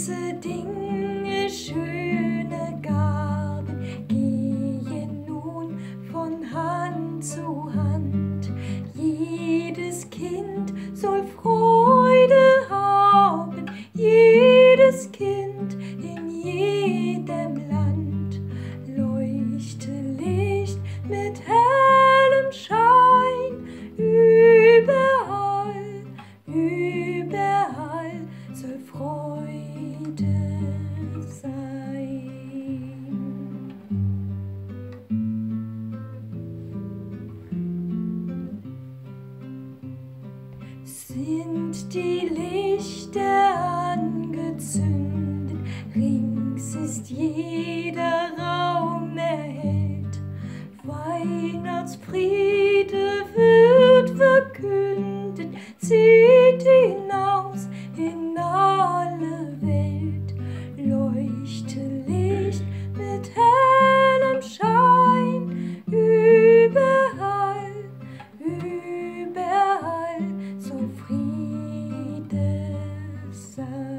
Süße Dinge, schöne Gaben gehen nun von Hand zu Hand. Jedes Kind soll Freude haben, jedes Kind in jedem Land. Leuchte Licht mit hellem Schein, überall, überall soll Freude sein. Sind die Lichter angezündet, rings ist jeder Raum erhellt. Weihnachtsfriede wird verkündet, zieht hinaus in alle Welt. Leuchte Licht mit hellem Schein, überall, überall soll Friede sein.